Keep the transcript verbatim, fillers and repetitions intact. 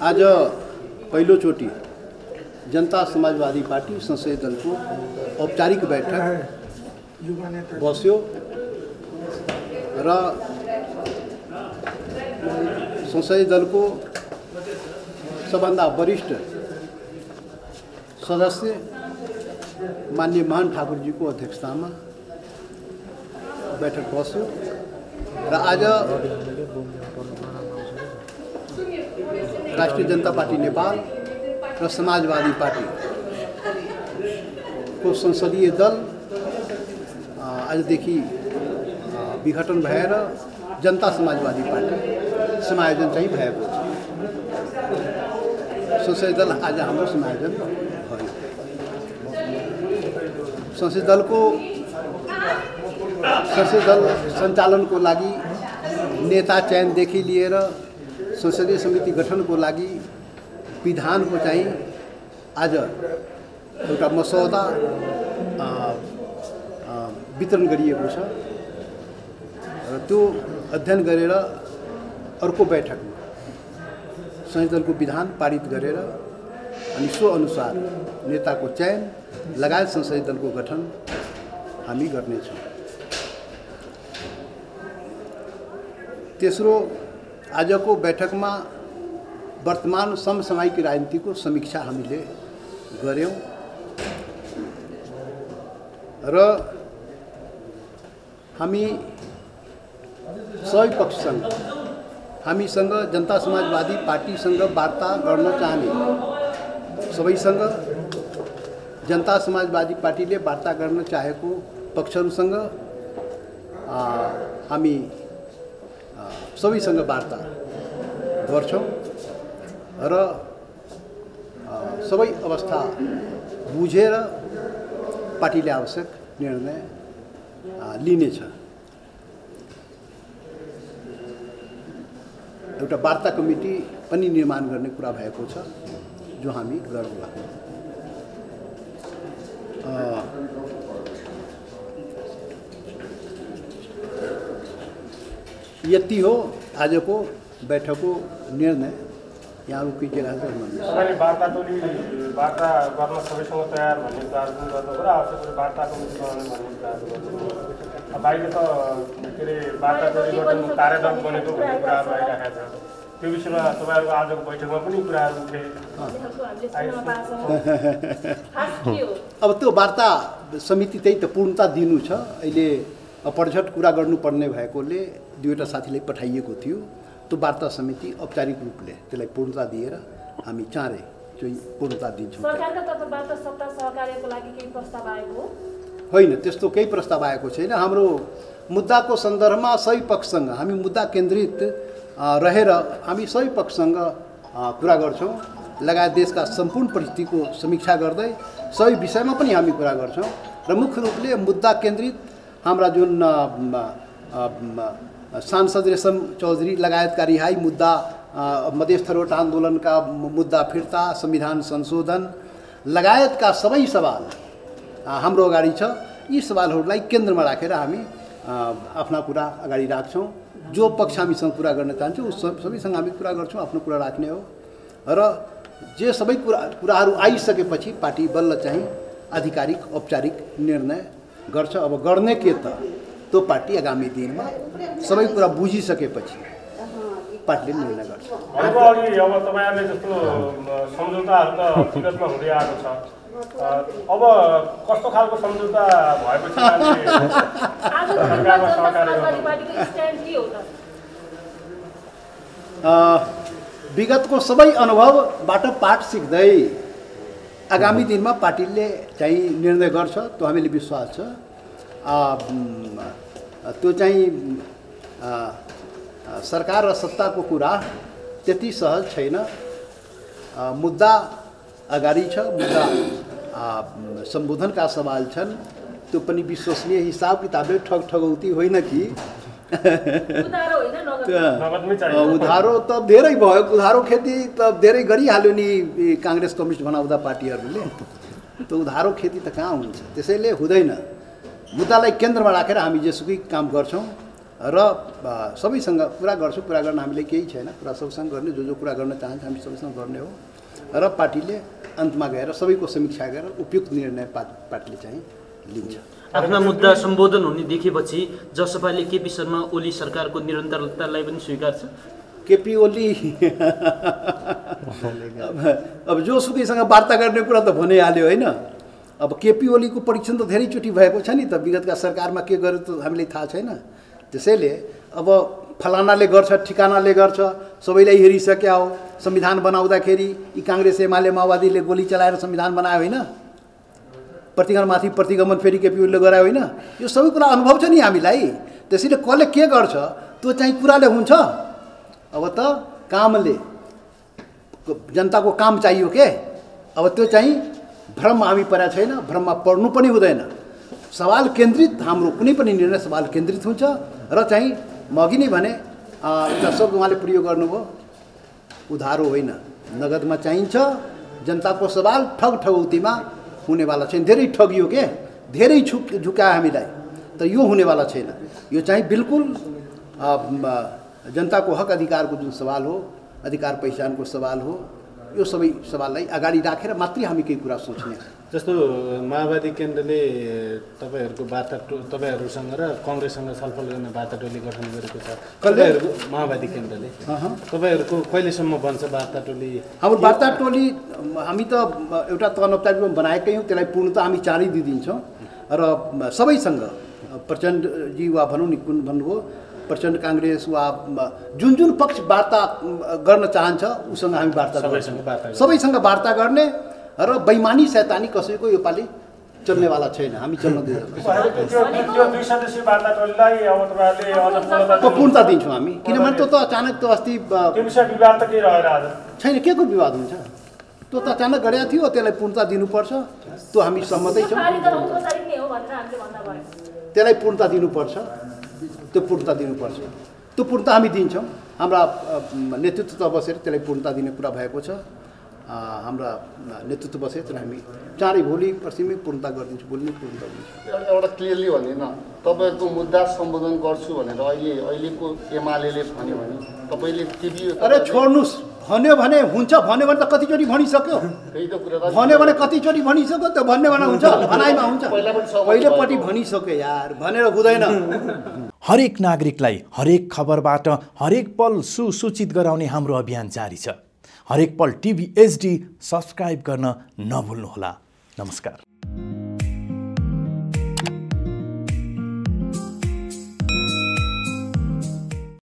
आज पहिलोचोटि जनता समाजवादी पार्टी संसदीय दल को औपचारिक बैठक बस्यो र संसदीय दल को सबभन्दा वरिष्ठ सदस्य माननीय महान ठाकुरजी को अध्यक्षता में बैठक बस्यो र आज राष्ट्रिय जनता पार्टी नेपाल र समाजवादी पार्टी को संसदीय दल आजदेखि विघटन भएर जनता समाजवादी पार्टी समायोजन चाहिँ भएको छ। संसदीय दल आज हाम्रो समायोजन भयो। संसदीय दल को संसदीय दल सञ्चालन को लागि नेता चयनदेखि लिएर संसदीय समिति गठन को लागि विधान को चाहिँ आज एउटा मसौदा वितरण गरिएको छ र त्यो अध्ययन गरेर अर्को बैठकमा संसदीय दल को विधान पारित गरेर अनि सो अनुसार नेता को चयन लगायत संसदीय दल को गठन हामी गर्नेछौँ। तेस्रो आज को बैठक में वर्तमान समसामयिक राजनीति को समीक्षा हामीले गर्यौं र हामी सबै पक्षसँग हामीसँग जनता समाजवादी पार्टीसँग वार्ता गर्न चाहने सबैसँग जनता समाजवादी पार्टीले वार्ता गर्न चाहेको पक्षहरूसँग हामी सबैसँग वार्ता गर्छौं र सबै अवस्था बुझेर पार्टीले आवश्यक निर्णय लिनेछ। एउटा वार्ता कमिटी पनि निर्माण गर्ने कुरा भएको छ जो हामी गरौँला। यति हो आज को बैठक को निर्णय। यहाँ केही के लाग्छ तपाईले वार्ता टोली वार्ता गर्न सबैसँग तयार भन्ने कुरा गर्नु र आवश्यक वार्ता कमिटी बनाउने भन्ने कुरा बाहिर त के रे वार्ता टोली गर्नु कार्यदल बनेको भन्ने कुराहरु आइराखेको छ। त्यो विषयमा तपाईहरुको आजको बैठकमा पनि कुराहरु उठे। अब त्यो वार्ता समिति त्यही त पूर्णता दिनु छ। अहिले पटझट कुरा गर्नुपर्ने भएकोले दुईवटा साथीलाई पठाइएको थियो। त्यो वार्ता समिति औपचारिक रूपले त्यसलाई पूर्णता दिएर हामी चाँडै चाहिँ पूर्णता दिन्छौँ। सरकारका तर्फबाट सत्ता सहकार्यको लागि केही प्रस्ताव आएको हो? होइन, त्यस्तो केही प्रस्ताव आएको छैन। हाम्रो मुद्दाको सन्दर्भमा सबै पक्षसँग हामी मुद्दा केन्द्रित रहेर हामी सबै पक्षसँग कुरा गर्छौँ। लगायत देशका सम्पूर्ण परिस्थितिको समीक्षा गर्दै सबै विषयमा पनि हामी कुरा गर्छौँ र मुख्य रूपले मुद्दा केन्द्रित हाम्रा जुन सांसद रेशम चौधरी लगायतका रिहाई मुद्दा, मधेस थरोट आन्दोलन का मुद्दा फिर्ता, संविधान संशोधन लगायतका सबै सवाल हाम्रो अगाडि छ। यी सवालहरूलाई केन्द्रमा राखेर हामी आफ्ना कुरा अगाडि राख्छौँ। जो पक्ष हामीसँग कुरा गर्न चाहन्छ उस सबैसँग हामी कुरा गर्छौँ, आफ्नो कुरा राख्ने हो र जे सबै कुरा कुराहरू आइसकेपछि पार्टी बल्ल चाहिँ आधिकारिक औपचारिक निर्णय गर्छ। अब गर्ने के त तो पार्टी आगामी दिन में सबै कुरा बुझिसकेपछि पार्टीले निर्णय गर्छ। अब अघि अब तपाईहरुले जस्तो सम्झौताहरु त विगतमा हुँदै आएको छ। अब कस्तो खालको सम्झौता भएपछि आज सरकारमा सहकार्य गर्नु पार्टीको स्ट्यान्ड के हो त? विगतको सबै अनुभवबाट पाठ सिक्दै आगामी दिनमा पार्टीले चाहिँ निर्णय गर्छ त्यो हामीले विश्वास छ। त्यो चाहिँ सरकार र सत्ताको कुरा त्यति सहज छैन। मुद्दा अगाडि छ, मुद्दा सम्बोधनका सवाल छन्। त्यो पनि विश्वसनीय हिसाब किताबले ठग ठगौती होइन कि उधारो त धेरै भयो। उधारो खेती त धेरै गरिहाल्यो नि कांग्रेस कम्युनिस्ट बनाउँदा पार्टीहरूले। त्यो उधारो खेती त कहाँ हुन्छ? त्यसैले हुँदैन। मुद्दालाई केन्द्रमा राखेर हामी जेसुकै काम गर्छौँ र सबैसँग कुरा गर्छु। कुरा गर्न हामीले केही छैन, कुरा सबैसँग गर्ने, जो जो कुरा गर्न चाहन्छ हामी सबैसँग गर्ने हो र पार्टीले अन्तमा गएर सबैको समीक्षा गरेर उपयुक्त निर्णय पार्टीले चाहिँ लिन्छ। आफ्ना मुद्दा सम्बोधन हुने देखेपछि जसपाले केपी शर्मा ओली सरकारको निरन्तरतालाई पनि स्वीकार्छ। केपी ओली अब जोसुकैसँग वार्ता गर्ने कुरा त भनिहाल्यो होइन। अब केपी ओलीको परीक्षण त धेरैचोटि भएको छ नि त, विगतका सरकारमा के गर्यो त हामीलाई थाहा छैन। त्यसैले अब फलानाले गर्छ, ठिकानाले गर्छ, सबैलाई हेरिसक्या हो। संविधान बनाउँदाखेरि यी काङ्ग्रेस एमाले माओवादीले गोली चलाएर संविधान बनायो होइन, प्रतिगमनमाथि प्रतिगमन फेरि केपी ओलीले गरायो होइन। यो सबै कुरा अनुभव छ नि हामीलाई। त्यसैले कसले के गर्छ त्यो चाहिँ कुराले हुन्छ। अब त कामले, जनताको काम चाहियो के, अब त्यो चाहिँ भ्रम हामी परेको छैन, भ्रममा पढ्नु पनि हुँदैन। सवाल केन्द्रित, हाम्रो कुनै पनि निर्णय सवाल केन्द्रित हुन्छ र चाहिँ म अघि नै भने एउटा शब्द उहाँले प्रयोग गर्नुभयो, उधारो होइन नगदमा चाहिन्छ। जनताको सवाल ठग ठगौतीमा हुनेवाला छैन। धेरै ठगियो के, धेरै झुक झुकायो हामीलाई, तर यो हुनेवाला छैन। यो चाहिँ बिल्कुल जनताको हक अधिकारको जुन सवाल हो, अधिकार पहिचानको सवाल हो, यो सबै सवाललाई अगाडि राखेर मात्रै हामी केही कुरा सोच्ने। जस्तो माओवादी केन्द्रले तपाईँहरूको वार्ता तपाईँहरूसँग र कङ्ग्रेससँग छलफल गर्ने वार्ता टोली गठन गरेको छ। तपाईँहरूको माओवादी केन्द्रले तपाईँहरूको कहिलेसम्म बन्छ वार्ता टोली? हाम्रो वार्ता टोली हामी त एउटा तह नौपचारिक बनाएकै हौँ, त्यसलाई पूर्णतः हामी चाँडै दिइदिन्छौँ र सबैसँग प्रचण्डजी वा भनौँ नि कुन भन्नुभयो, प्रचण्ड काङ्ग्रेस वा जुन जुन पक्ष वार्ता गर्न चाहन्छ उसँग हामी वार्ता सबैसँग वार्ता गर्ने र बैमानी सैतानी कसैको योपालि चल्नेवाला छैन, हामी चल्न दिँदैनौँ। पूर्णता दिन्छौँ हामी, किनभने त्यो त अचानक त अस्ति छैन, के को विवाद हुन्छ, त्यो त अचानक गरेको थियो, त्यसलाई पूर्णता दिनुपर्छ, त्यो हामी सहमतै छौँ। त्यसलाई पूर्णता दिनुपर्छ, त्यो पूर्णता दिनुपर्छ, त्यो पूर्णता हामी दिन्छौँ। हाम्रा नेतृत्व बसेर त्यसलाई पूर्णता दिने कुरा भएको छ। हाम्रा नेतृत्व बसेर त्यसलाई हामी चाँडै भोलि पर्सिमै पूर्णता गरिदिन्छौँ, भोलि नै पूर्णता दिन्छौँ। एउटा क्लियरली भनिदिन, तपाईँहरूको मुद्दा सम्बोधन गर्छु भनेर अहिले अहिलेको एमाले भन्यो भने तपाईँले टिभी अरे छोड्नुहोस्, भन्यो भने हुन्छ, भन्यो भने त कतिचोटि भनिसक्यो, भन्यो भने कतिचोटि भनिसक्यो, त्यो भन्यो भने हुन्छ, भनाइमा हुन्छ, पहिलोपट्टि भनिसक्यो यार, भनेर हुँदैन। हरेक नागरिकलाई हरेक खबरबाट हरेक पल सुसूचित गराउने हाम्रो अभियान जारी छ। हरेक पल टिभी एचडी सब्सक्राइब गर्न नभुल्नुहोला। नमस्कार।